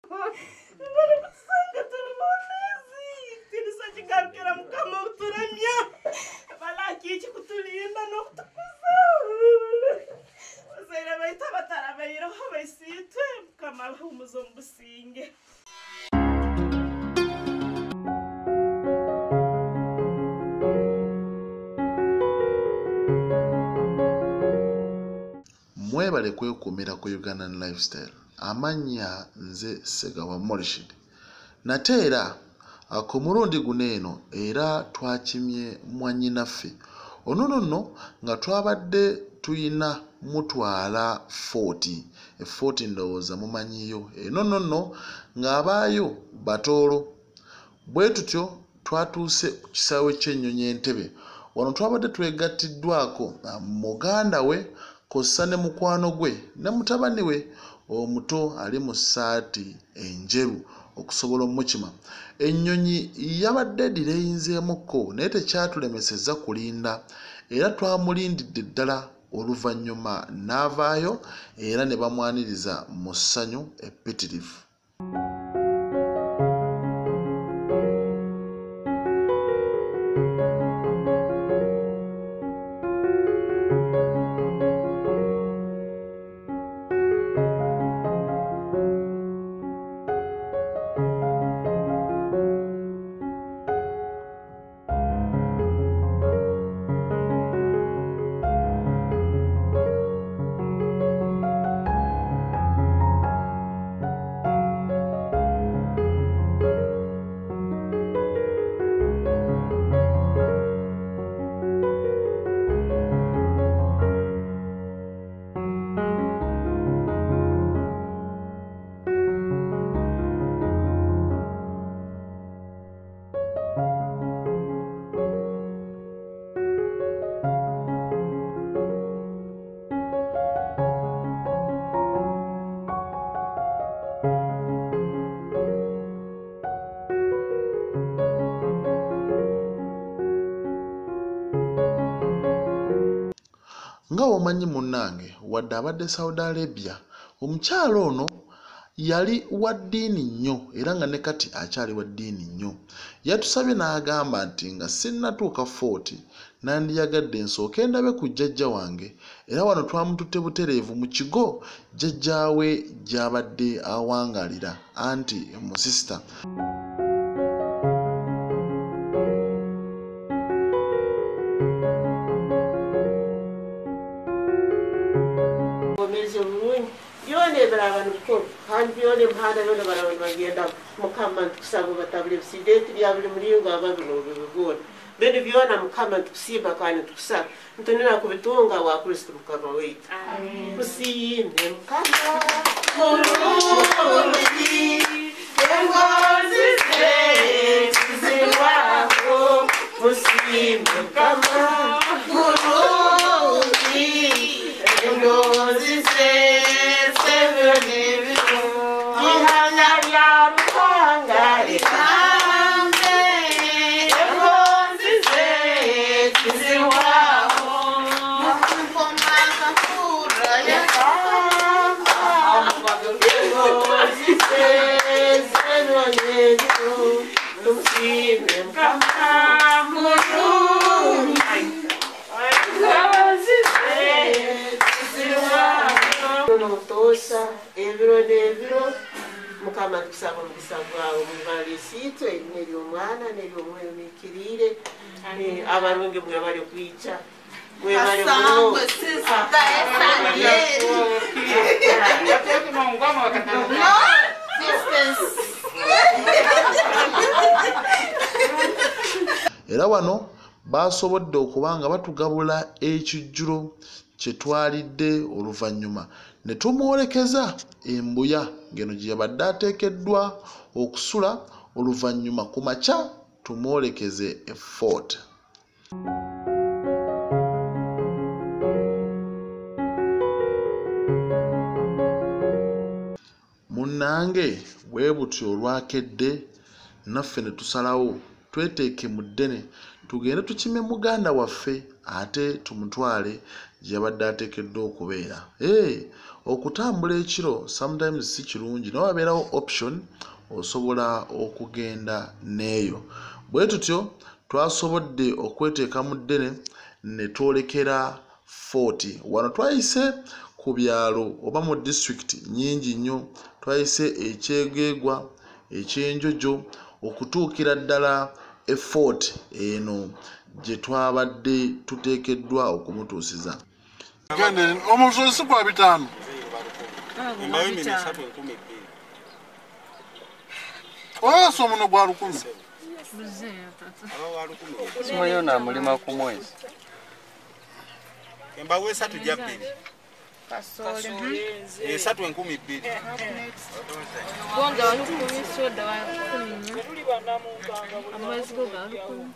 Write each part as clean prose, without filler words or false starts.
Barakusanga turi monezi. Tirisachigarukira mukama uturemya. Balaki iki kutulinda no kutukuza. Bazaira baita batarabayiraho bayisitwe mukama bahumuzo mbusinge. Mwebale kwekuumira ku Ugandan Lifestyle. Amanya nze Segawa Morishid. Nate era ku mulundi guno eno era twakimye mwannyinaffe ono nga twabadde tuyina mutwala 40 ndowooza mumanyiyo eno nno ng'abaayo batoolo bwe tutyo twatuuse ku kisaawe ky'ennyonyi Entebbe. Wano twabadde twegattiddwako muganda we kossa ne mukwano gwe ne mutabani we omuto ali mu ssaati enjeru okusobola omukima. Ennyonyi yabadde direyinzeemukko naye tekyatulemesezza kulinda era twamulindidde ddala oluvannyuma n'avaayo era ne bamwaniriza mu ssanyu eppitirivu. Nga omanyi munnange wadde abadde Saudi Arabia omukyalo ono yali wa ddiini nnyo era nga ne kati akyali wa ddiini nnyo. Yatusabye n'agamba nti nga sinnatuuka 40 nandiyagadde nsooke ndabe ku jjajja wange era wano twamututte butereevu mu kigo jjajjaawe gy'abadde awangaalira anti musisita. Kandi yone mhana yone barabantu bagenda mukama ntukusaba batabule bisideti bya buli mulingo ababino bigona bende byona mukama ntukusimba kandi ntukusaba ntonera kubitunga wa Kristo mukama wetu. Amen. Kusime mukama murundi engozi zetu kusime mukama murundi engozi zetu mukama tukusaba omukisa gwawe mubalisito erinnya omwana n'ery'omwoyo mikirire abalungi mwe bali okwica mwe bali era wano basobodde okuba nga batugabula ekijjulo kye twalidde oluvannyuma ne tumwolekeza embuya ngeno gye yabadde ateekeddwa okusula oluvannyuma ku makya tumwolekeze e Fort. Munnange bwe butyo olwakedde naffe ne tusalawo tweteeke mu ddene tugende tukime muganda waffe ate tumutwale gye yabadde ateekeddwa okubeera. Okutambula ekiro sometimes si kirungi, naye wabeerawo option osobola okugenda n'eyo. Bwe tutyo twasobodde okweteeka mu ddene ne twolekera Fort. Wano twayise ku byalo oba mu district nnyingi nnyo. Twayise ekyegeegwa, ekyenjojo okutuukira ddala Fort eno gye twabadde tuteekeddwa okumutuusiza. Omusozi si gwa 5. Oso omuno gwa 1000. Simanyi na mulima ku mwezi. Embawe 3 gya 2. Kasole. 3 2,000. Bonga wali kumi soda wa 10. Tuli banamuganga amwezi go ga 10.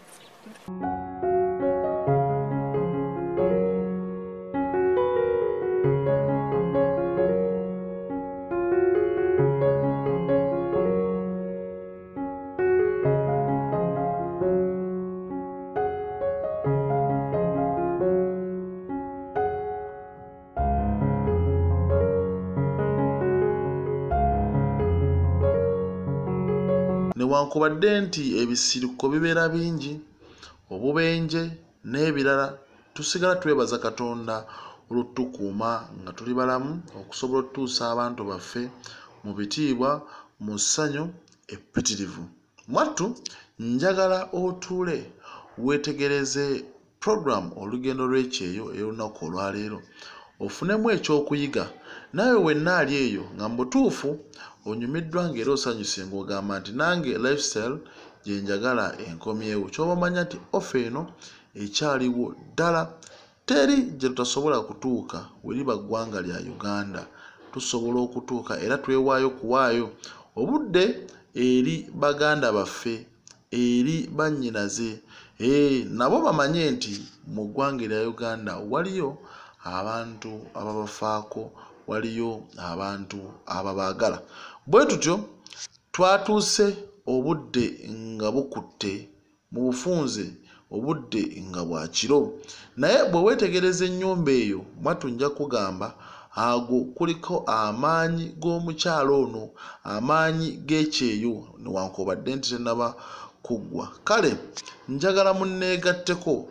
Newankubadde nti ebisiriko bibeera bingi, obubenje n'ebirala, tusigala twebaza Katonda olutukuuma nga tuli balamu okusobola okutuusa abantu baffe mu bitiibwa mu ssanyu eppitirivu. Mwattu njagala otuule weetegereze program olugendo lw'ekyeyo ey'olunaku olwaleero ofunemu ekyokuyiga. Nawe wenna ali eyo nga mu butuufu onyumiddwa ng'era osanyuse ng'ogamba nti nange lifestyle gye njagala enkomyewo. Ky'oba omanya nti ofa eno ekyaliwo ddala, teri gye tutasobola kutuuka we liba ggwanga lya Uganda. Tusobola okutuuka era twewaayo kuwaayo obudde eri baganda baffe, eri bannyinaze, nabo bamanye nti mu ggwanga lya Uganda waliyo abantu ababafaako, waliyo abantu ababaagala. Bwe tutyo twatuuse obudde nga bukutte mu bufunze, obudde nga bwa kiro. Naye bwe weetegereza ennyumba eyo Mwattu nja kugamba ago kuliko amaanyi g'omukyalo ono, amaanyi g'ekyeyo newankubadde nti tennaba kuggwa. Kale njagala munneegatteko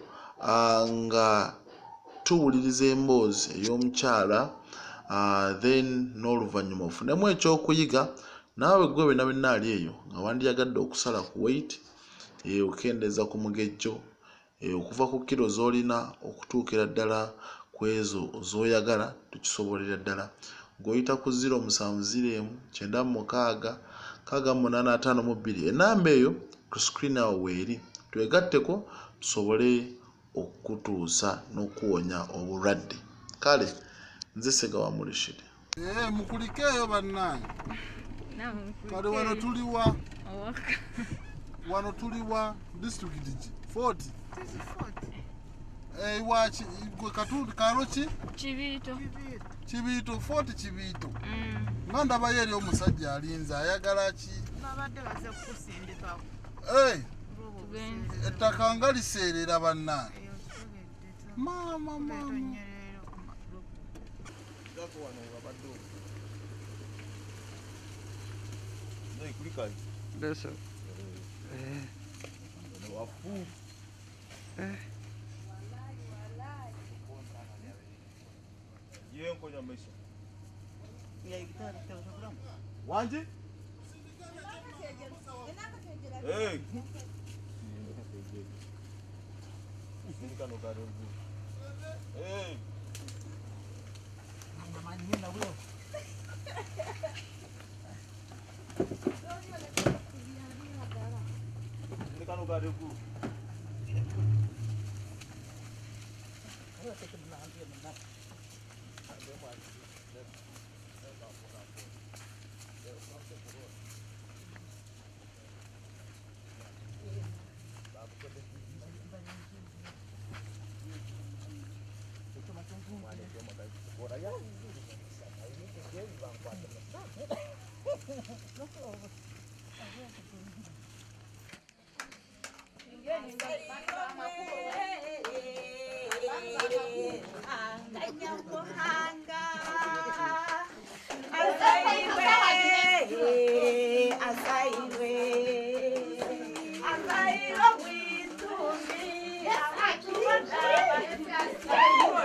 nga tuwuliriza emboozi ey'omukyala, then n'oluvannyuma ofunemu ekyokuyiga. Naawe gwe wenna wenna ali eyo nga wandiyagadde okusala ku weight, okendeeza ku mugejjo, okuva ku kilo z'olina okutuukira ddala ku ezo z'oyagala, tukisobolera ddala. Ng'oyita ku 0706-96-652. Ennamba eyo ku screen awo weeri. Twegatteko tusobole okutuusa n'okuwonya obulwadde. Kale nze Ssegawa Mulishidi. Mukulikeeyo bannange. Kale wano tuliwa? Wano tuliwa district ki? Fort. Iwachi gwe katundu kalo ki? Kibito, Fort Kibito. Nganda bayeri omusajja alinza ayagala ki? Babadde baze kusindika. Ettaka nga liseerera bannange. Mama. That's it. Wanje? Hey. Hey. Yeah. nyamuhanga azaiwe azaiwe azairo witumbi akubadaba azairo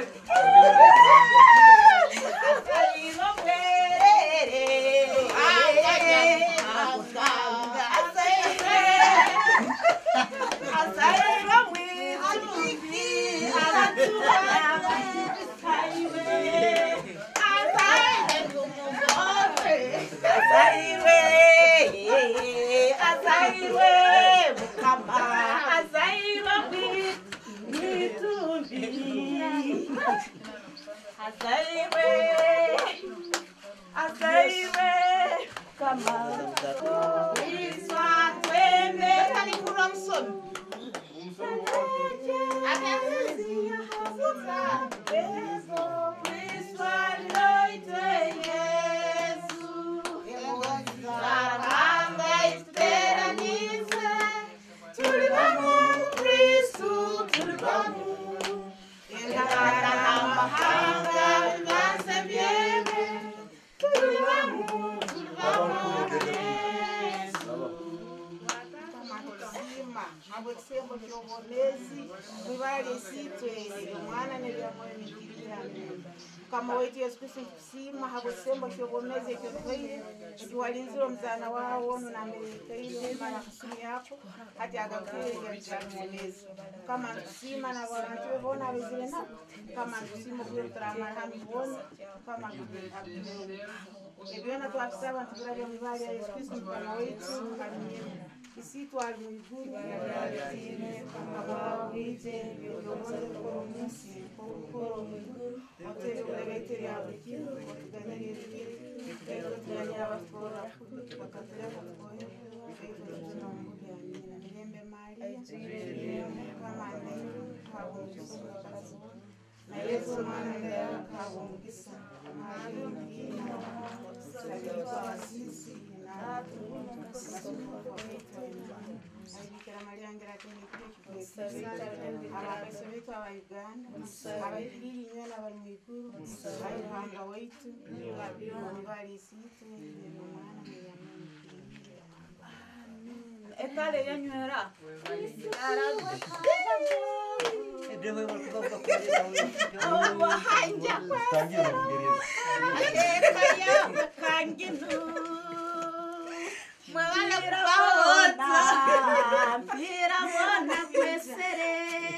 bwerere azairo witumbi akubadaba Azaiwe mukama azaiwe mitumbi azaiwe kama iswa twende kali kuramson akazia hafuta bezo iswa loite Yesu Saranga espera nice tulibamu Kristu tulibamu Engara mahanga nase bieme tulibamu Yesu abo kisembo kyobonezi mwibali sitwele mwana nelyamoyo mikirira kama wetu Yesu Kristo kusima habo kisembo kyobonezi ekyotoire ekiwalinziro mzana wawo nunambelekaile mara kusumi yako hati agakwega kyabonezi kama kusima na abantu bebona bezile na kama kusima kuyo tramahami bone kama ebyona twabisaba ntukurabya mwibali ya Yesu Kristo mwana wetu alimyemu isitu alimwiguru yalyalitine kama wije byoboze koromusi kokoro mwiguru oteri uleveteri abikiro otuganiri eko tuganya abafora bakatera kukoyo eko tuna mbuga nyina mirembe Maria kama nero kabungisa karazwa na Yesu mwana ndaya kabungisa Maria mkina sabika sisi na Bikira Maria ngeratini kwetu abaso betu aba Uganda abakiriri nyana bari mu ikuru abahanga wetu bari isitu mwana ekale yanywera hanja Mwala kubahota mpira mwana kwesere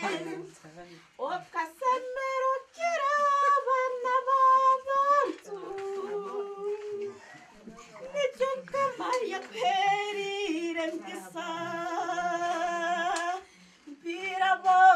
okasemero kira bana babantu nichuka Maria perire mpisa mpira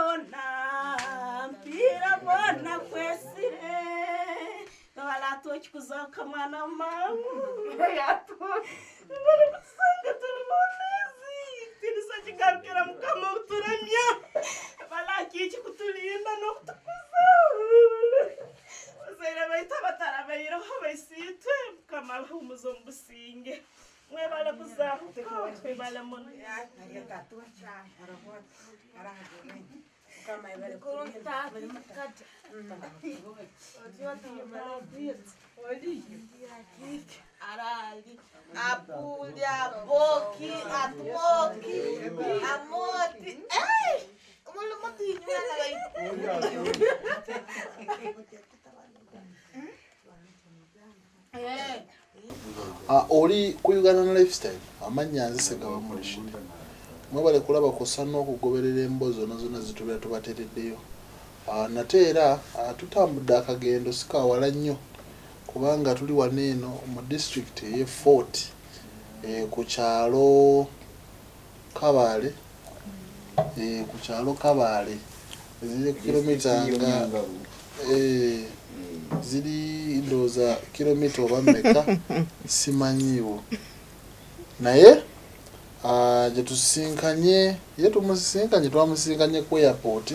bona kwesire wala tochikuza kamana mamu yato Mbona kusanga tulibonezi Tilisa chikarukira mukama uturamya Bala kichi kutulinda no kutukuza Wazaira baita batara bayiro habaisitwe Mukama humuzo mbusinge Mwebala kuzahu Mwebala munu Yakatuwa chai Arahot Arahadone Mukama ibale kurunta Mukata Ojiwa tuyumala bit Oli Arali Apulya boki atoki amoti Kumulu moti nyana gai oli ku Uganda Lifestyle amanya nzise gaba mulishinde mwebale kulaba kusana okugoberera embozo zonna zitubira tubatereddeyo nateera tutambudde akagendo sikawala nnyo kubanga tuli waneeno mu district ye Fort ku kyalo Kabale ziri kilomita nga ziri ndoza kilomita oba mmeka simanyiwo naye je tusinkanye twamusinkanye ku airport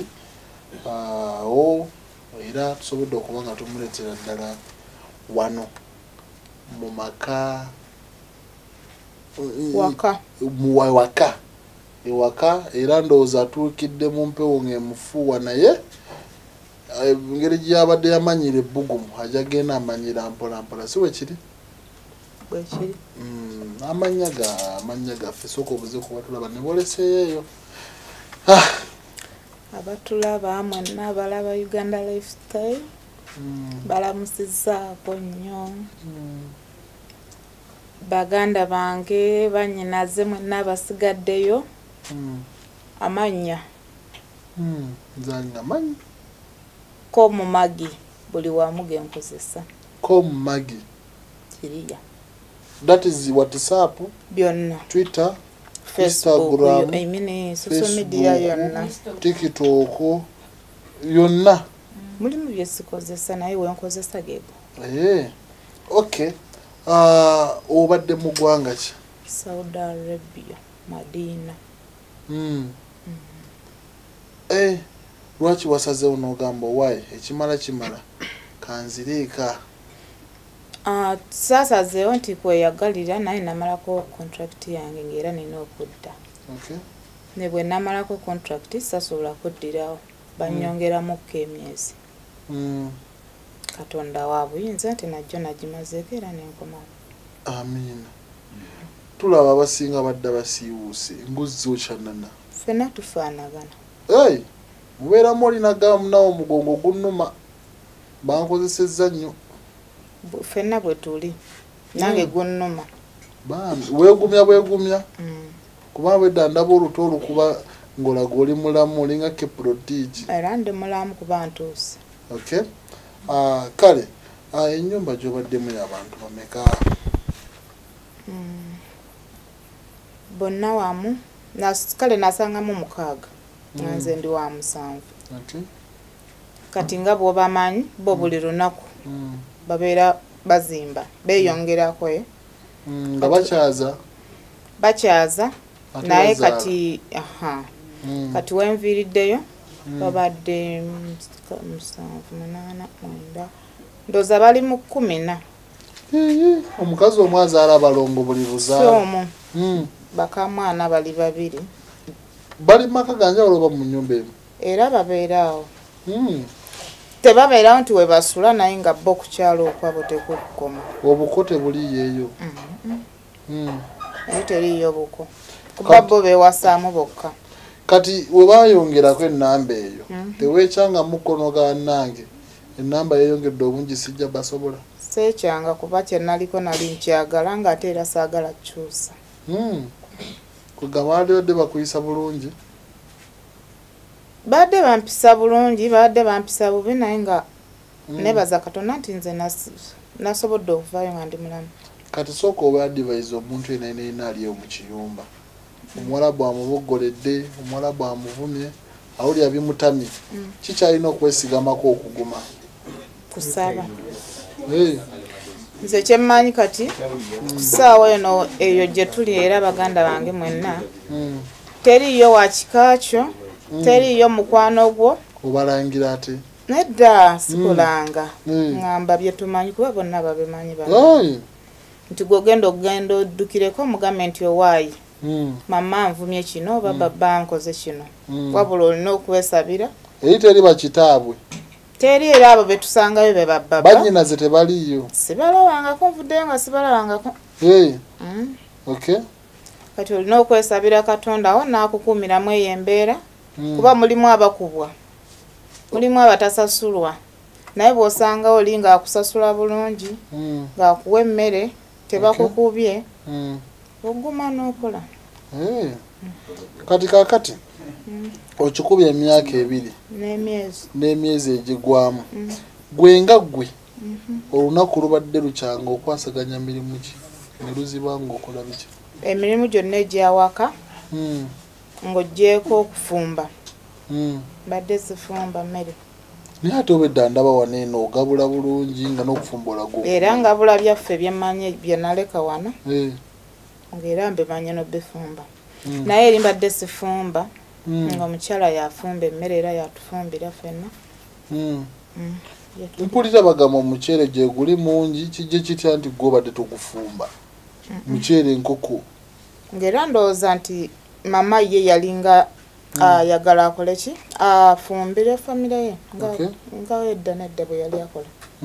era tusobodde okuba nga tumuleetera ddala wano mu maka ewaka era ndowooza atuukidde mu mpewo ng'emufuuwa naye engeri gy'abadde yamanyira ebbugumu ajja genda amanyira mpolampola si bwe kiri bwekiri amanya gaffe sooka obuze kuba tulaba ne boleseeyo eyo abatulaba mwenna abalaba Uganda Lifestyle balamusizaako nnyo baganda bange banyinaze mwenna basigaddeyo amanya nzanga manyi ko mu magi buli wamu genkozesa ko mu magi kiriya that is WhatsApp byonna Twitter Facebook Instagram social media yonna TikTok yonna mulimu byesikozesa naye wenkozesa gego okay obadde mu ggwanga ki Saudi Arabia Madina lwaki wasazeewo n'ogamba why ekimala kanziriika saasazeewo nti kweyagalira naye namalako contract yange ng'era nina okudda ne bwe namalako contract sasobola kuddirawo bannyongeramukko emyezi katonda wa buyinza nti najjo nagimazeeko era nenkomawo amiina tulaba abasinga badda basiiwuuse embuzi okyanana ffenna tufaanagana mubeeramu olinagamu nawo omugongo gunnuma bankozesezza nnyo ffenna bwe tuli nange gunnuma weegumya kubanga bwedda ndaba oluto olukuba ng'olaga oli mulamu olinga keprotigi era ndi mulamu kuba ntuuse kale ennyumba gy'obaddemu y'abantu bameka bonna wamu kale nasangamu 6 nze ndi wa 7 kati nga bw'obamanyi bo buli lunaku babeera bazimba beeyongerako nga bakyaza naye kati kati wenviiriddeyo babadde 7 8 9 ndooza bali mu 14 omukazi omwe azaala abalongo buli luzaalo bakamwana bali 2 bali maka ganjawulo oba mu nnyumba emu era babeeraawo tebabeerawo nti we basula naye nga bo ku kyalo okwabo tekukukoma obuko tebuliiyo naye teriiyo buko kuba bo beewasaamu bokka kati we baayongerako ennamba eyo teweekyanga mukono gannange ennamba yeeyongedde obungi sijja basobola seekyanga kuba kyenaliko nali nkyagala ng'ate era saagala kukyusa kugamba badde bakuyisa bulungi badde bampisa bulungi badde bampisa bubi naye nga nebaza katonda nti nze nasobodde okuvaayo nga ndi mulamu kati sooka oba adivise omuntu enainaina aliyo mu kiyumba omuwalabu amuboggoledde omuwalabu amuvumye awulira bimutamye kikyalina okwesigamako okuguma kusaba nze kyemmanyi kati kusaawa eno eyo gye tuli era baganda bange mwenna teriiyo wa kikaakyo teriiyo mukwano gwo obalangira ate nedda sikulanga ngamba bye tumanyi kuba bonna babimanyi bange nti gwogenda okugenda oddukireko omugambe nti owaayi mama nvumye kino oba baba nkoze kino wabula olina okwesabira eri teri bakitaabwe teri era abo betusangayo be bababa bannyinaze tebaliiyo sibalabangako nvuddeyo nga sibalabangako kati olina okwesabira katonda awo n'akukuumiramu eyo embeera kuba mulimu abakubwa mulimu abatasasulwa naye bw'osanga oli ng'akusasula bulungi ng'akuwa emmere tebakukubye oguma n'okola kati kakati okikubya emyaka 2 n'emyezi egigwamu gwe nga gwe olunaku lubadde lukyanga okwasaganya mirimu ki ne luziba ng'okola biki emirimu gyonna egyawaka ng'oggyeko okufumba badde sifumba mmere naye ate obedda ndaba waneeno ogabula bulungi nga n'okufumba olago era ngabula byaffe byemmanyi bye naleka wano ng'era mbimanye n'obifumba naye eri mbadde sifumba ng'omukyala yafumba emmere era yatufumbira ffenna mpulira bagamba omuceere gye guli mungi kijje kitya nti gwobadde togufumba muceere nkoko ng'era ndowooza nti mama ye yalinga ayagala akole ki afumbire famire ye nga edda nedda bwe yali akola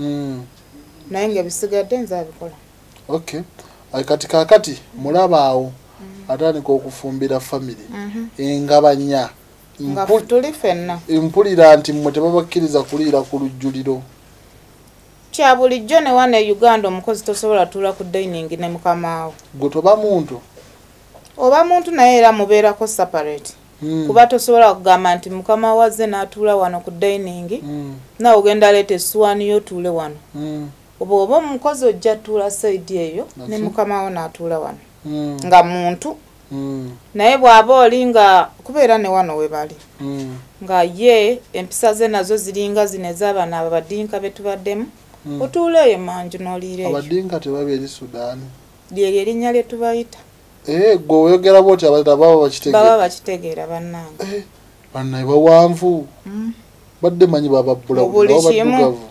naye ng'ebisigadde nze abikola. Okay. Kati kakati mulaba awo atandika okufumbira famire engabanya nga tuli ffenna mpulira nti mmwe tebabakkiriza kuliira ku lujjuliro. Kya bulijjo ne wano e Uganda omukozi tosobola tuula ku dining ne mukamaawo. Gwe toba muntu? Oba muntu naye era mubeerako separate. Kuba tosobola kugamba nti mukama wazze n'atuula wano ku dining nawe ogenda aleeta essuwaani y'otuule wano. Oba omukozi ojja tuula side eyo ne mukama wo n'atuula wano nga muntu. Naye bw'aba oli nga kubeera ne wano we bali nga ye empisa ze nazo ziringa zino ez'abaana abadinka be tubaddemu otuula eyo manju n'oliira eyo. Abadinka tebaba eri Sudaani? Lyeryo erinnya lye tubayita. Gwe oyogera bw'oti baba bakitegeera? Baba bakitegeera bannange. Bannaye bawanvu badde manyi bababbula baddugavu.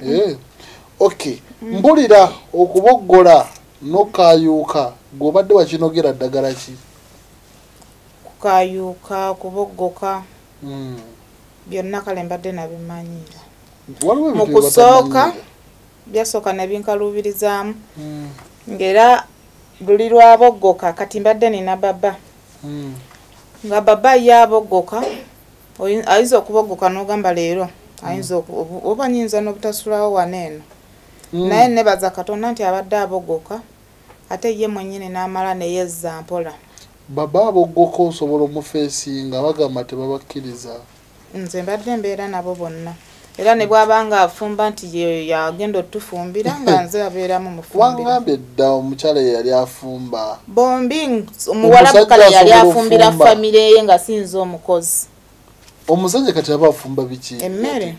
Okay. Mbulira okuboggola n'okayuuka gw'obadde wakinogera ddagala ki? Kukayuuka, kuboggoka byonna kale mbadde nabimanyira. Mu kusooka byasooka ne binkaluubirizaamu ng'era luli lwaboggoka kati mbadde nina baba nga baba yaboggoka ayinza okuboggoka n'ogamba leero ayinza oba nyinza n'obutasulawo wano eno naye nebaza Katonda nti abadde aboggoka ate ye mwennyini n'amala ne yezza mpola. Baba aboggoka osobola omufeesinga bagamba tebabakkiriza? Nze mbadde mbeera nabo bonna era ne bw'abanga afumba nti yagenda otufumbira nga nze abeeramu mufumbira. Wangambye dda omukyala ye yali afumba? Bombi omuwala kale yali afumbira famire ye nga sinze omukozi. Omusajja kati aba afumba biki? Emmere.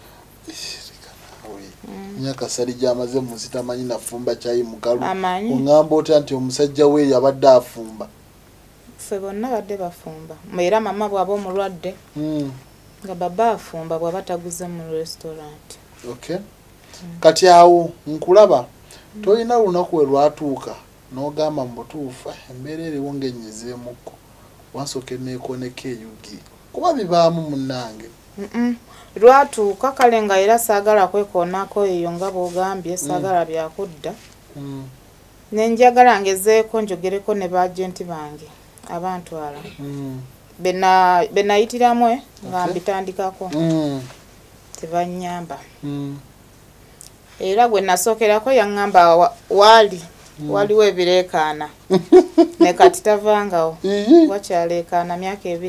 Myaka sali gy'amaze mu nsi tamanyi nafumba kyayi mukalu. Oŋŋamba otya nti omusajja we yabadde afumba? Ffe bonna badde bafumba. Era mama bw'aba omulwadde nga baba afumba bw'aba taguze mu restaurant. Okay. Kati awo nkulaba tolina lunaku we lwatuuka n'ogamba mu butuufu embeera eriwo ng'ennyizeemukko wansooka neekoneka eyugi kuba bibaamu munnange. Lwatuuka kale nga era saagala kwekoonako eyo nga bw'ogambye saagala byakudda ne njagala ngezeeko njogereko ne baagenti bange abantwala be nayitiramu nga mbitandikako tebanyamba era gwe nasookerako yaŋŋamba waliwo ebireekaana ne kati tavangawo wakyaleekaana myaka 2.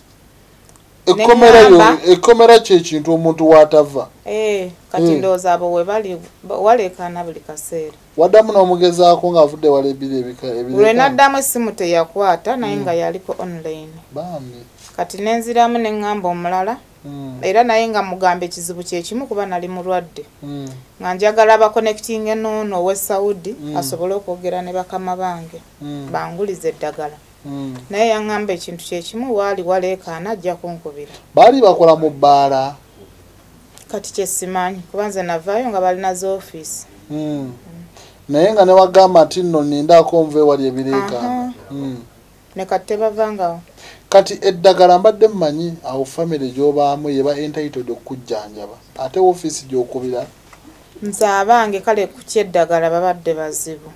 Ekkomera kyekintu omuntu waatava. Kati ndowooza abo we bali waleekaana buli kaseera. Waddamu n'omugezaako ng'avudde wala ebire. Lwe naddamu essimu teyakwata naye nga yaliko online. Kati nenziramu ne ŋŋamba omulala era naye nga mugamba ekizibu kyekimu kuba nali mulwadde nga njagala abakonekitinga enoono ow'e Saudi asobole okwogera ne bakama bange bangulize eddagala. Naye yaŋŋamba ekintu kyekimu waali waleekaana ajja kunkubira. Baali bakola mu bbaala? Kati kyesimanyi kuba nze navaayo nga balina z'ofiisi. Naye nga ne wagamba nti nno nindaako nve wali ebireekaana. Ne kati tebavangawo. Kati eddagala mbadde mmanyi awo famire gy'obaamu yeba entitled okujjanjaba ate ofiisi gy'okubira? Nze abange kale ku kyeddagala babadde bazibu.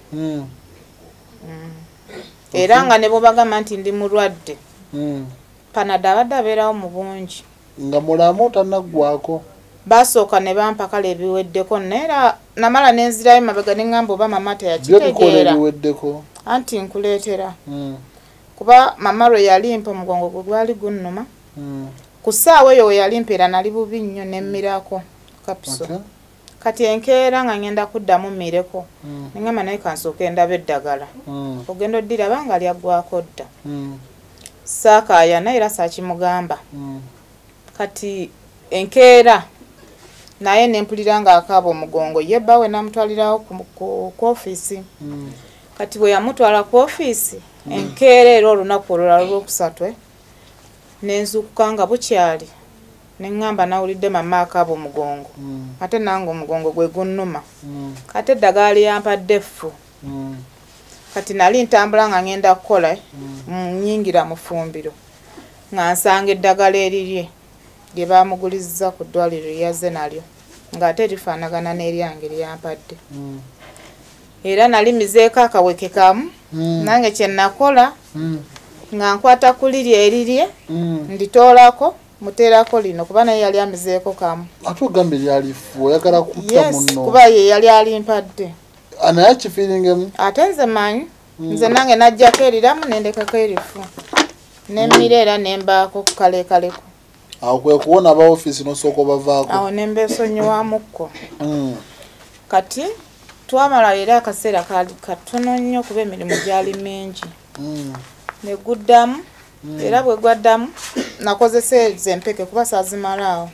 Era nga ne bw'obagamba nti ndi mulwadde Panada abadde abeerawo mu bungi. Nga mulamu tannaggwako? Basooka ne bampa kale ebiweddeko neera namala nenzirayo mabega ne ŋŋamba oba mama teyakitegeera. Ebiweddeko? Anti nkuleetera. Kuba mama lwe yalimpa omugongo gwe gwali gunnuma. Ku ssaawa eyo we yalimpeera nali bubi nnyo nemmirako kapiso. Kati enkeera nga ngenda kuddamu mmireko. Ne ŋŋamba naye kansooke ndaba eddagala. Ogenda oddiraba nga lyaggwako dda. Saakaayana era saakimugamba. Kati enkeera naye nempulira nga akaaba omugongo ye bba we namutwalirawo ku ofiisi. Kati bwe yamutwala ku ofiisi enkeera era olunaku olulala olwokusatu nenzukuka nga bukyali ne ŋŋamba nawulidde mama akaaba omugongo ate nange omugongo gwe gunnuma kati eddagala lyampadde ffu. Kati nali ntambula nga ngenda kukola nnyingira mu ffumbiro nga nsanga eddagala erirye lye baamugulizza ku ddwaliro yazze nalyo ng'ate lifaanagana n'eryange lyampadde era nali mizeeko akaweke kamu nange kye nakola nga nkwata ku lirya erirye nditoolako muteerako lino kuba naye yali amizeeko kamu. Ate ogambe lyalifu oyagala kutta munno. Kuba ye yali alimpadde. Naye akifiiringemu? Ate nze manyi nze nange najjako eriramu nendekako erifu nemmira era nembaako kukalekaleko. Awo kwe kuwona aba ofiisi nosooka obavaako. Awo nembeesonyiwamukko. Kati twamala era akaseera kaali katono nnyo kuba emirimu gyali mingi. Ne guddamu era bwe gwaddamu nakozesa ezo empeke kuba saazimalaawo.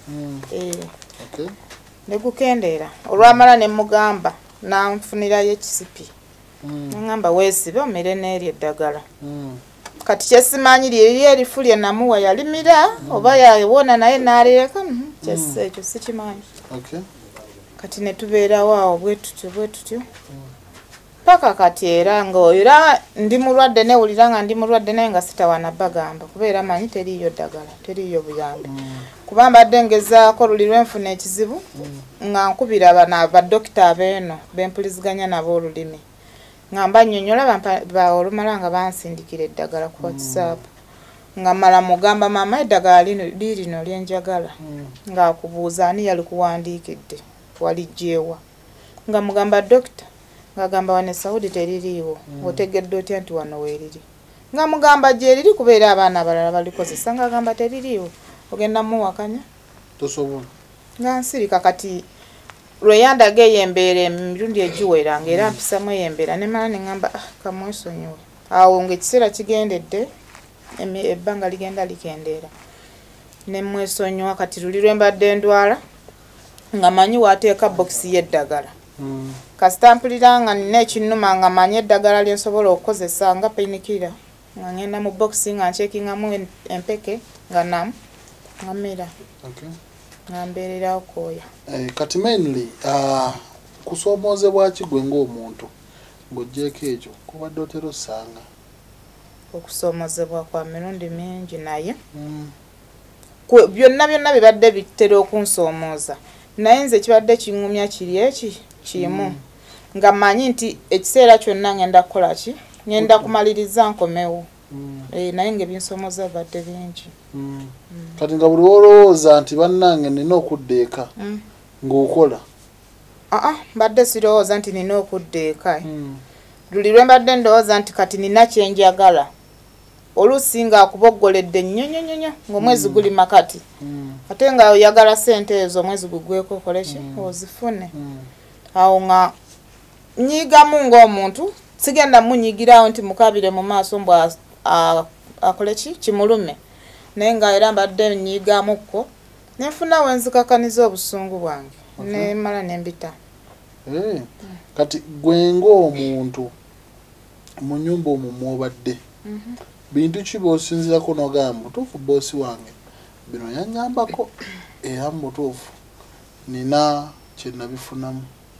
Ne gukendeera olwamala ne mugamba nanfunirayo ekisipi. Ngamba weesibe omere n'eryo eddagala. Kati kyesimanyi lye erifu lye namuwa yalimira oba yawona naye n'aleeka ekyo sikimanyi. Kati ne tubeerawo awo bwe tutyo paka kati era ng'oyira ndi mulwadde newulira nga ndi mulwadde naye nga sitawana bagamba kubeera manyi teriiyo ddagala teriiyo buyambi kuba mbadde ngezaako luli lwenfuna ekizibu nga nkubira badokita abeeno bempuliziganya nabo olulimi nga mbannyonnyola olumala nga bansindikira eddagala ku WhatsApp nga mala mugamba maama eddagala lino lyenjagala ng'akubuuza ani yalikuwandiikidde walijjeewa nga mugamba dokita ngagamba wane Saudi teririiwo otegedde otya nti wano weeriri nga mugamba gye riri kubeera abaana abalala balikozesa ngagamba teririiwo ogenda muwakanya tosobola nga nsirika kati lwe yandaga eyo embeera emirundi egiwera ng'era mpisamu eyo embeera ne mala ne ngamba kamwesonyiwe awo ng'ekiseera kigendedde ebbanga ligenda likendeera ne mwesonyiwa kati luli lwe mbadde ndwala nga manyi waateeka bokisi y'eddagala kasita mpulira nga nina ekinnuma nga manyi eddagala lye nsobola okukozesa nga painkiller nga ngenda mu bokisi nga ncekingamu empeke nga namu nga mmera nga mbeererawo kooya. Kati mainly kusoomoozebwa ki gwe ng'omuntu ng'oggyeko ekyo kubadde otera osanga? Okusoomoozebwa kwa mirundi mingi naye byonna bibadde bitera okunsoomooza naye nze kibadde kiŋŋumya kiri eki kimu nga manyi nti ekiseera kyonna ngenda kukola ki ngenda kumaliriza nkomewo naye ng'ebinsoomoza bibadde bingi. Kati nga buli olowooza nti bannange nina okudda eka ng'okola? Mbadde sirowooza nti nina okudda eka luli lwe mbadde ndowooza nti kati nina kyenjagala oluusi ng'akuboggoledde nnyo ng'omwezi guli makati ate nga oyagala ssente ezo omwezi gugweko okole ki ozifune awo nga nyiigamu ng'omuntu sigenda munyigirawo nti mukabire mu maaso mbw akole ki kimulume naye nga era mbadde nyiigamukko nenfuna wenzikakaniza obusungu bwange nemala nembita. Kati gwe ng'omuntu mu nnyumba omwo mwobadde bintu ki b'osinzirako n'ogamba mutuufu boosi wange bino yannyambako era mu butuufu nina kye nabifunamu?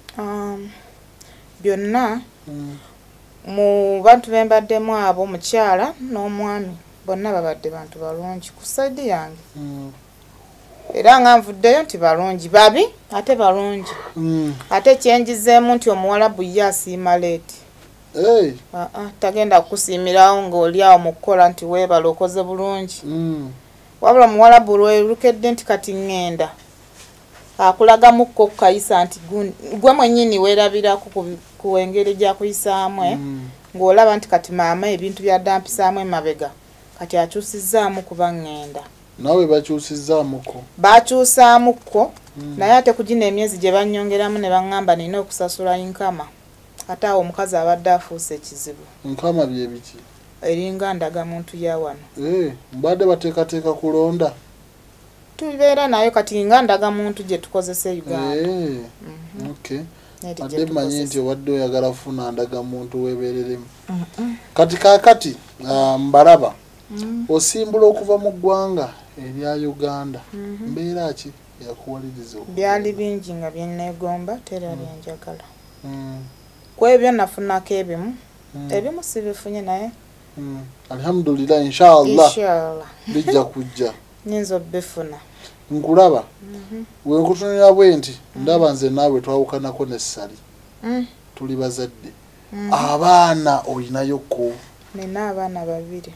Byonna mu bantu be mbaddemu abo mukyala n'omwami bonna babadde bantu balungi ku saidi yange era nga nvuddeyo nti balungi babi ate balungi ate kyenjizeemu nti omuwalabu ye asiima leeti tagenda kukusiimirawo ng'oli awo mu kukola nti weebala okoze bulungi wabula omuwalabu lwerukedde nti kati ŋŋenda akulagamuko kukayisa nti gwe mwennyini weerabirako ku engeri gy'akuyisaamu ng'olaba nti kati maama ebintu by'addampisaamu emabega kati akyusizzaamu kuba ŋŋenda. Naawe bakyusizzaamuko? Bakyusaamuko naye ate kugina emyezi gye bannyongeramu ne baŋŋamba nina okusasula inkama ate awo omukazi abadde afuuse ekizibu. Nkama bye biki? Eringa ndagamuntu ya wano. Mbadde bateekateeka kulonda? Tubeera nayo kati nga ndagamuntu gye tukozesa Uganda. Adde mmanyi nti obadde oyagala funa ndagamuntu weebereremu. Kati kaakati mbalaba osimbula okuva mu ggwanga erya Uganda mbeera ki yakuwaliriza? Byali bingi nga byenneegomba tera byenjagala. Ku ebyo nafunako ebimu si bifunye naye Alhamdulillah inshallah. Inshallah. Bijja kujja. Nyinza bifuna. Nkulaba. We nkutunira bwenti ndaba nze naawe twawukanako n'essali. Tuli bazadde. Abaana olinayo ko. Nina abaana babiri.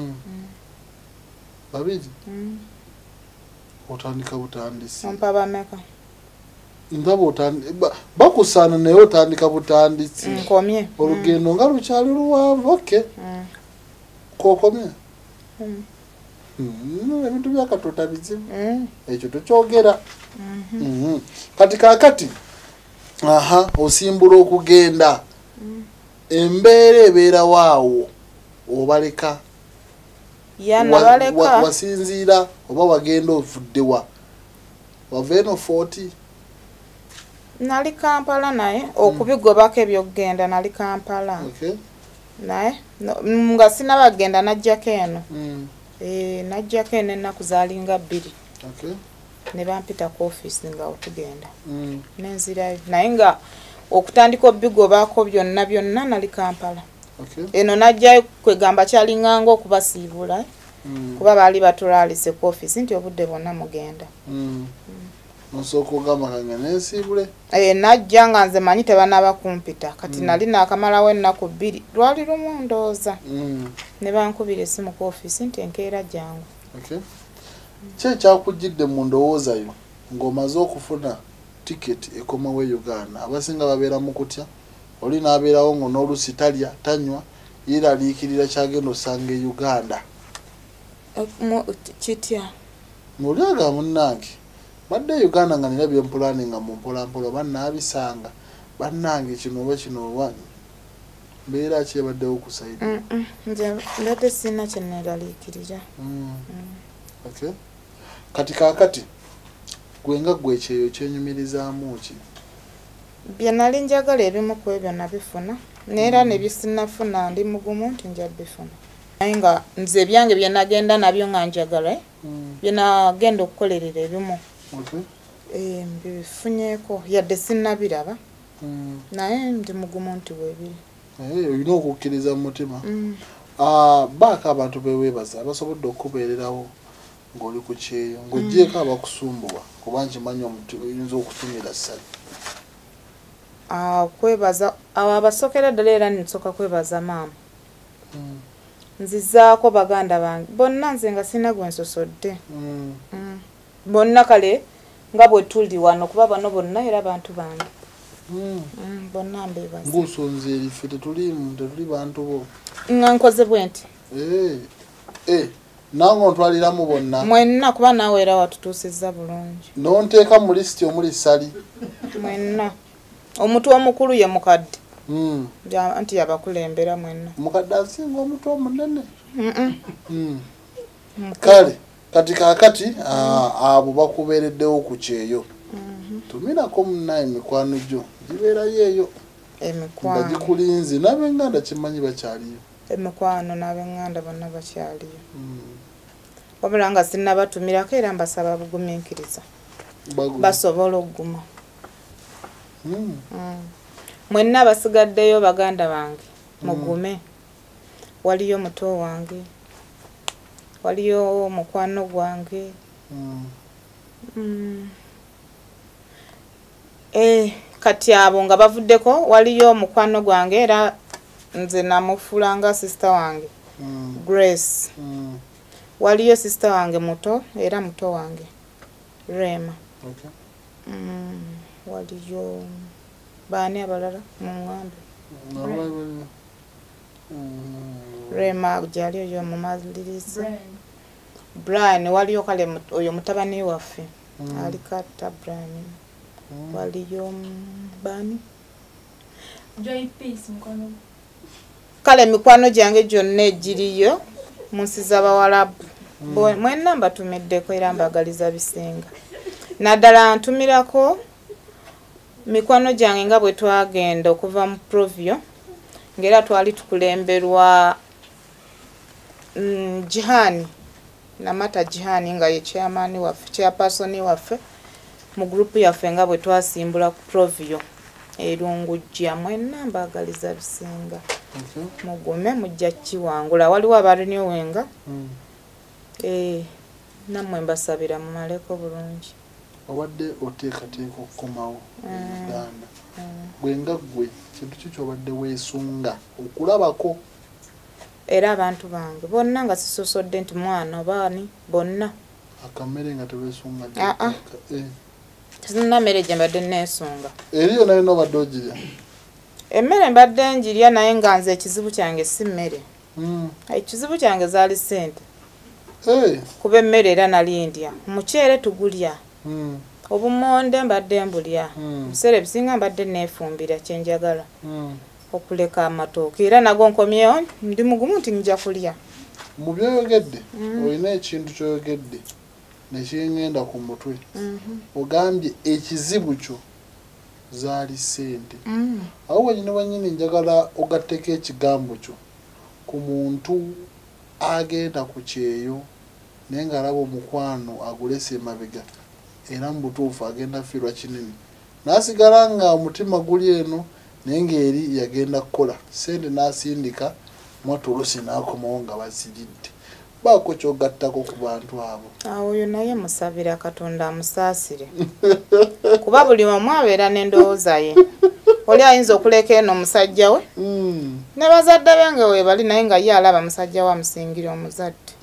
Babiri? Otandika butandisi. Ompa bameka? Ndaba otandika bakusaana naye otandika butandisi. Nkomye. Olugendo nga lukyali luwanvu. Okay. Kokomye? Ebintu bya Katonda bizibu. Ekyo tokyogera. Kati kaakati osimbula okugenda. Embeera ebeera waawo obaleka. Nabaleka. Wasinziira oba wagenda ovuddewa. Wava eno 40. Nali Kampala naye okubigobako ebyokugenda nali Kampala. Okay. Naye nga sinabagenda najjako eno. Najjako eno ennaku zaalinga 2. Okay. Ne bampita ku office nga otugenda. Nenzirayo. Naye nga okutandika obigobaako byonna nali Kampala. Okay. Eno najjayo kwegamba kyalinganga okubasiibula. Kuba baali batulaalise ku office nti obudde bwonna mugenda. Nosooka ogamba kange neesiibule? Najja nga nze manyi tebanaba kumpita. Kati nali naakamalawo ennaku 2. Lwali lumu ndowooza. Ne bankubira essimu ku office nti enkeera jangu. Okay. Ki ekyakujjidde mu ndowooza yo ng'omaze okufuna tiketi ekomawo e Uganda? Abasinga babeera mu kutya. Oli n'abeerawo ngo n'olusi talya tanywa yeeraliikirira kyagenda osanga e Uganda. Kitya? Ng'olyaga munnange badde Uganda nga nina byempulaani nga mu mpolampola oba nnaabisanga bannange kino oba kino oba mbeera ki ebaddewo kusayidi? Nze mbadde sina kye neeraliikirira. Okay. Kati kaakati gwe nga gwe ekyeyo kyenyumirizaamu ki? Bye nali njagala ebimu ku ebyo nabifuna neera ne bisinafuna ndi mugumu nti nja bifuna. Naye nga nze ebyange bye nagenda nabyo nga njagala bye nagenda okukolerera ebimu. Mbifunyeeko yadde sinnabiraba naye ndi mugumu nti weebiri. Olina okukkiriza mu mutima. Baako abantu beweebaza abasobodde okubeererawo ng'oli ku kyeyo ng'oggyeko abakusumbuwa kuba nkimanyi oyinza okutumira ssali. Kwebaza abasookera ddala era nsooka kwebaza maama. Nzizaako baganda bange bonna nze nga sina gwe nsosodde. Bonna kale nga bwe tuli wano kuba bano bonna era bantu bange. Bonna mbeebaza. Ng'osonze erife tetuli bantu bo. Nga nkoze bwe nti. Nange ontwaliramu bonna. Mwenna kuba naawe era watutuusizza bulungi. N'onteeka mu lisiti omuli ssali. Mwenna. Omuntu omukulu ye mukadde. Anti yabakulembera mwenna. Mukadde asinga omuntu omunene. Kale kati kaakati abo bakubeereddewo ku kyeyo. Tumirako munnaye emikwano gyo gibeerayo eyo. Emikwano. Nga gikulinze n'ab'enganda kimanyi bakyaliyo. Emikwano n'ab'enganda bonna bakyaliyo. Wabula nga sinnabatumirako era mbasaba bugumiikiriza. Basobola okuguma. Mwenna basigaddeyo baganda bange mugume. Waliyo muto wange. Waliyo mukwano gwange. Kati abo nga bavuddeko waliyo mukwano gwange era nze namufulanga sister wange. Grace. Waliyo sister wange muto era muto wange. Rema. Waliyo baani abalala muŋŋambe. Rema gyali oyo mumalirizi. Brian waliyo kale oyo mutabani waffe. Alikata Brian. Waliyo baani? Joy Peace mkono. Kale mikwano gyange gyonna egiriyo mu nsi z'Abawarabu. Mwenna mbatumiddeko era mbagaliza bisinga. Naddala ntumirako mikwano gyange nga bwe twagenda okuva mu Provio ng'era twali tukulemberwa Jihani Namata Jihani nga ye chairman waffe chairperson waffe mu group yaffe nga bwe twasimbula ku Provio erungujja mwenna mbagaliza bisinga. mugume mujja kiwangula waliwo abalinyowenga nammwe mbasabira mumaleko bulungi obadde oteekateeka okukomawo Uganda gwenga gwe kintu ki kyobadde weesunga okulabako era abantu bange bonna nga sisosodde nti mwana baani bonna akamere nga teweesunga sina mmere gye mbadde neesunga eriyo nayo nobadde ogirya emmere mbadde njirya naye nga nze ekizibu kyange si mmere ekizibu kyange zaali ssente kuba emmere era nali ndya muceere tugulya obumonde mbadde mbulya biseera ebisinga mbadde neefumbira kyenjagala okuleka amatooke era nago nkomyewo ndi mugumu nti nja kulya mu byoyogedde olina ekintu kyoyogedde nekyengenda ku mutwe ogambye ekizibu kyo zaali ssente awo wenyini wenyini njagala ogatteko ekigambo kyo ku muntu agenda ku kyeyo naye ng'alaba omukwano agulese emabega era mu butuufu agenda fiirwa kinene n'asigala nga omutima guli eno naye ng'eri yagenda kukola ssente n'asindika mwatu olusi n'akomawo nga baziridde baako kyogattako ku bantu abo awo oyo naye musabira Katonda amusaasire kuba buli omu abeera n'endowooza ye oli ayinza okuleka eno omusajja we ne bazadde be nga weebali naye nga ye alaba musajja we amusingira omuzadde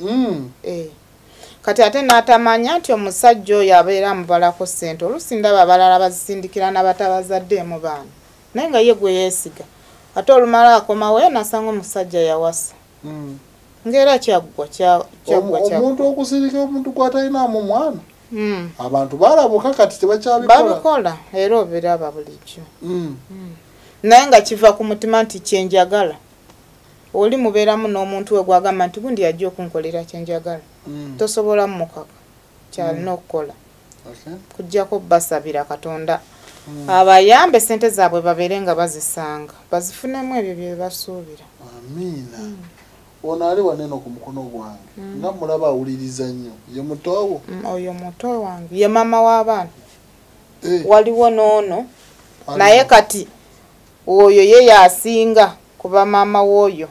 kati ate n'atamanya nti omusajja oyo abeera amubalako ssente olusi ndaba abalala bazisindikira n'abatabazaddeemu baana naye nga ye gwe yeesiga ate olumala akomawo nasanga omusajja yawasa ngera kyaggwa omuntu okusirika omuntu gw'atalinaamu mwana abantu baalabuka kati tebakyabikola babikola era obiraba bulijjo naye nga kiva ku mutima nti kyenjagala oli mubeeramu n'omuntu we gwagamba nti gundi yajja okunkolera kyenjagala tosobola mukaka kyalina okukola kujjako basabira Katonda abayambe sente zaabwe babeere nga bazisanga bazifunemu ebyo bye basuubira amiina ono ali waneno ku mukono gwange nga mulaba awuliriza nnyo ye mutowo oyo muto wange ye mama w'abaana waliwo n'ono naye kati oyo ye yasinga kuba mama w'oyo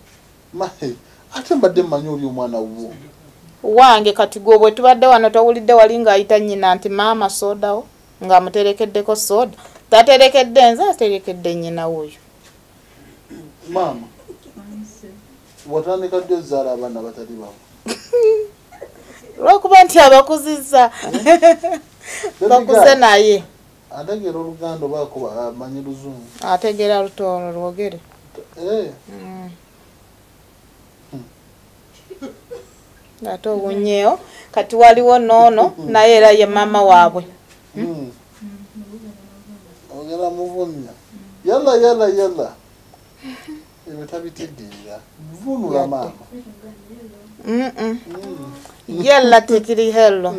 ate mbadde mmanyi oli omwana wo wange kati gwe bwe tubadde wano towulidde wali ng'ayita nnyina nti maama soodawo ng'amuterekeddeko sooda taterekedde nze aterekedde nnyina w'oyo maama watandika ddi ozaala abaana batali bamu lw'okuba nti abakuzizza bakuze naye ategeera Oluganda obaako amanyi Luzungu ategeera Lutooro lwogere ate owunyeewo kati waliwo n'ono naye era ye maama waabwe ogera muvunya yalla ebyo tabitegeera vunula maama yalla tikiri hello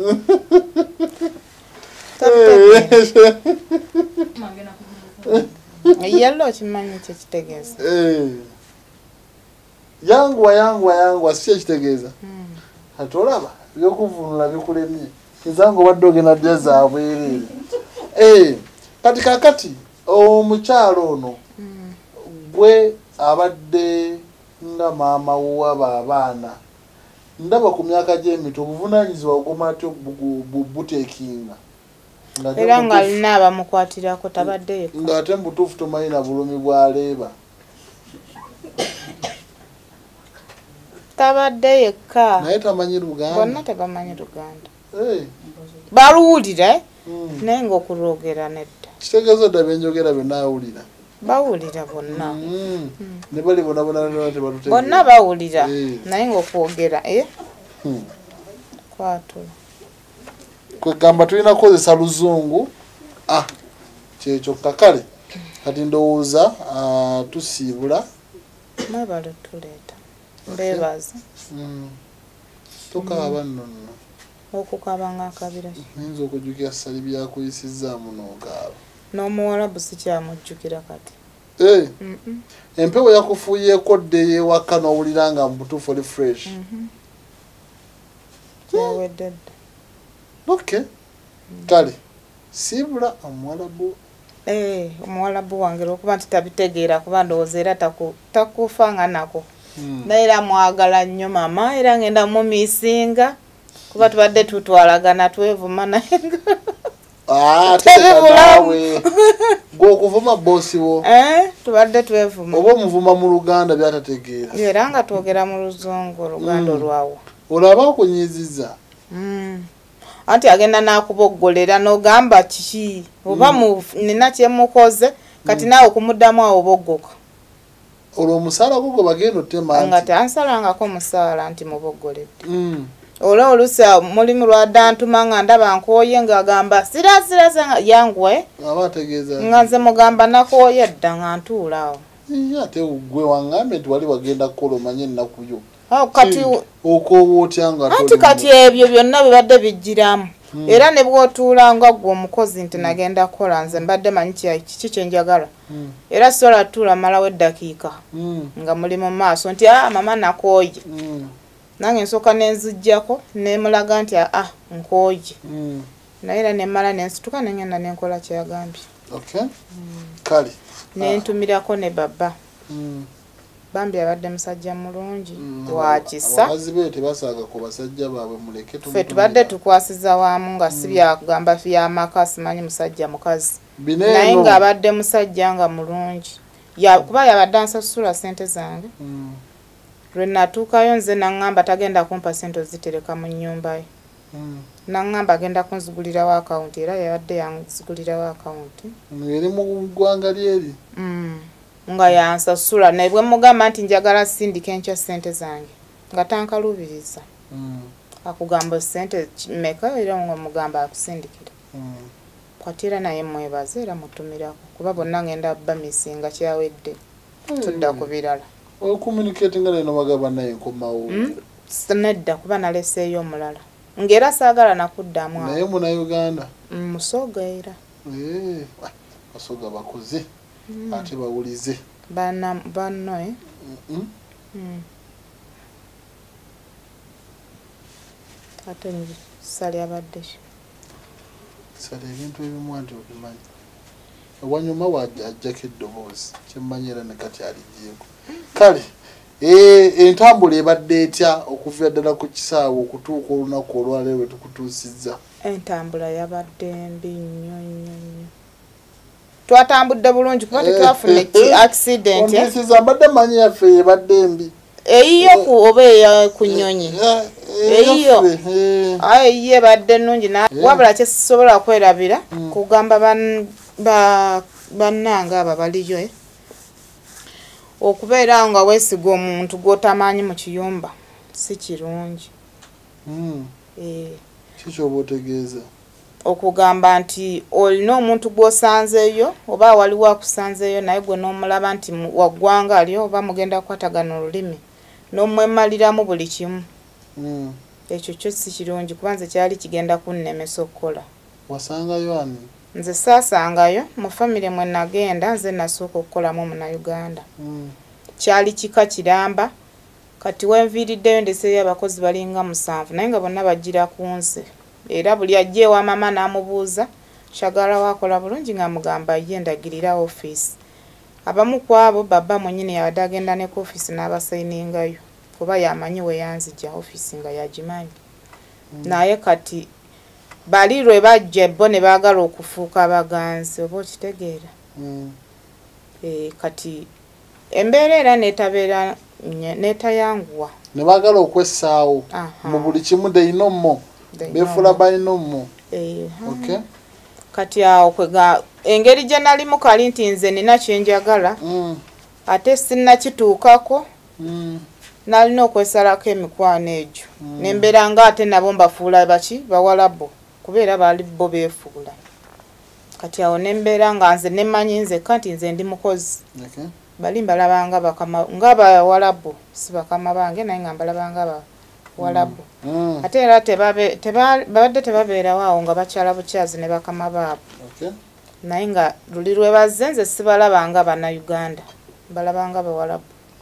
yalla okimanyi kyekitegeeza yanguwa si ekitegeeza ate olaba byokuvunula bikulemye ezange obadde ogenda dya zaabwereere kati kakati omukyalo ono gwe abadde nga maama w'aba abaana ndaba ku myaka gy'emito obuvunaanyizibwa ogoma ati buteekinga era nga alina abamukwatirako tabadde yekka ng'ate mu butuufu tomanyi na bulumi bw'aleeba tabadde yekka naye tamanyi Luganda bonna tebamanyi Luganda baluwulira naye ng'okulwogera nedda kitegeeza dda byenjogera byonaawulira bawulira bonna ne bali bonabona bonna bawulira naye ng'okwogera kwatula kwegamba tulina kukozesa Luzungu kyekyo kakale kati ndowooza tusiibula mwebale tuleeta mbeebaza tokaaba nnono okukaba ng'akabira oyinza okujjukira ssali byakuyisizaamu n'ogaaba n'omuwalabu sikyamujjukira kati empewo yakufuuyeeko dde ewaka n'owulira nga mu butuufu oli fresh kyawedde dda okay kale siibula omuwalabu omuwalabu wange lwokuba nti tabitegeera kuba ndowooza era takufanga nako naye era mwagala nnyo mama era ngenda mumisinga kuba tubadde tutwalagana twevuma naye tetebulawe gwe okuvuma boosi wo tubadde twevuma oba omuvuma mu Luganda byatategeera era nga twogera mu Luzungu Oluganda olwawo olaba okunyiiziza anti agenda n'akuboggolera n'ogamba kiki oba nina kyemukoze kati naawe okumuddamu awo boggoka olwo omusaala gwo gwe bagenda otema nga tansalangako omusaala nti muboggoledde olwo olusa mulimu lwadantuma nga ndaba nkooye ng'agamba sirasirasa yangwe aba ategeeza nga nze mugamba nakooye dda nga ntuula awo ate gwe waŋŋambye nti wali wagenda kukola omanye ennaku yo kati okooba otya nga anti kati ebyo byonna bibadde bijjiramu era ne bw'otuula nga gwe omukozi nti nagenda kukola nze mbadde manyi kiki kyenjagala era sola tuula malawo eddakiika nga muli mu maaso nti mama nakooye nange nsooka nenzijjako nemulaga nti nkooye naye era nemmala nensituka nengenda nenkola kyeyagambye kale nentumirako ne baba bambi abadde musajja mulungi wakisa abakazi be tebasaaga ku basajja baabwe muleke ffe tubadde tukwasiza waamu nga si byagamba byamaka simanyi musajja mukazi naye ng'abadde musajja nga mulungi kuba yabadde ansasula sente zange lwe natuukayo nze naŋŋamba tagenda kumpa sente ozitereka mu nnyumba ye naŋŋamba agenda kunzigulirawo akawunti era yabadde yanzigulirawo akawunti eri mu ggwanga lyeri nga yansasula naye bwe mugamba nti njagala sindika enkya sente zange nga tankalubiriza akugamba sente meka era nga mugamba akusindikira kati era naye mwebaze era mutumirako kuba bonna ngenda bamisinga kyawedde tudda ku birala ocommunicatinga naye nobagamba naye nkomawo nedda kuba naleseeyo omulala ng'era saagala nakuddamu naye muna Uganda musoga era basoga bakoze ate bawulize banno ate sali abadde sali ebintu ebimu anti obimanyi ewanyuma wajjako eddoboozi kyemmanyi era ne kati aligyeko kale entambula ebadde etya okuva ddala ku kisaawe okutuuka olunaku olwaleero lwe tukutuusizza entambula yabadde mbi nnyo twatambudde bulungi kuba tetwafuna accident ondisiza mbadde manyi yaffe ebadde mbi eyiyo oba eya ku nnyonyi eyiyo eyiyo ebadde nnungi wabula kyesobola kwerabira kugamba bannange abo baliyo okubeera nga weesiga omuntu gw'otamanyi mu kiyumba si kirungi kikyoba otegeeza okugamba nti olina omuntu gw'osanzeeyo oba waliwo akusanzeeyo naye gwe n'omulaba nti waggwanga alyo oba mugenda kukwatagana olulimi n'omwemaliramu buli kimu ekyo kyo si kirungi kuba nze kyali kigenda kunnemesa okukola wasangayo ani nze saasangayo mu famire mwe nagenda nze nasooka okukolamu Munnayuganda kyali kika kiramba kati wenviiriddeyo ndeseeyo abakozi balinga 7 naye nga bonna bajjira ku nze era buli ajja ewa mama n'amubuuza kyagala wakola bulungi nga mugamba ye ndagirira ofiisi abamu ku abo baba mwennyini yabadde agenda ne ku ofiisi n'abasayiningayo kuba yamanyi we yanzija ofiisi nga yagimanyi naye kati bali lwe bajja bo ne baagala okufuuka abaganzi oba okitegeera kati embeera era netayanguwa ne baagala okwessaawo mu buli kimu deinomo befula bainomo kati awo kwega engeri gye nalimu kali nti nze nina kyenjagala ate sinnakituukako nalina okwesalako emikwano egyo nembeera nga ate nabo mbafuula baki bawalabo kubeera baali bo beefuula kati awo nembeera nga nze nemanyi nzekka nti nze ndi mukozi bali mbalabanga nga bawalabo si bakama bange naye nga mbalabanga bawalabo ate era babadde tebabeerawo awo nga bakyala bukyazi ne bakama baabo naye nga luli lwe bazze nze sibalabanga Bannayuganda mbalabanga bawalabo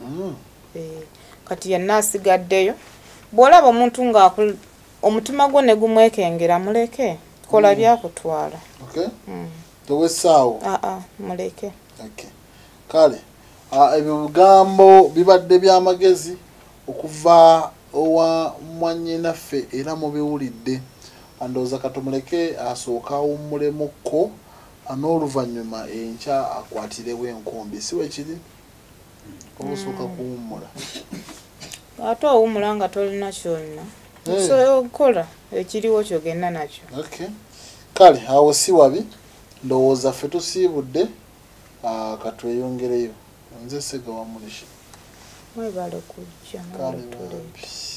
kati yenna asigaddeyo bw'olaba omuntu nga omutima gwo ne gumwekengera muleke kola byakutwala towesaawo muleke kale ebigambo bibadde by'amagezi okuva owa mwannyinaffe era mubiwulidde andowooza katumuleke asooka awummulemukko n'oluvannyuma enkya akwatirewo enkumbi si wekiri obusooka kuwummula ate owummula nga tolina kyonna osobola okukola ekiriwo kyogenda nakyo kale awo si wabi ndowooza ffe tusiibudde katweyongereyo nze Sega wa Mulishi mwebale kujja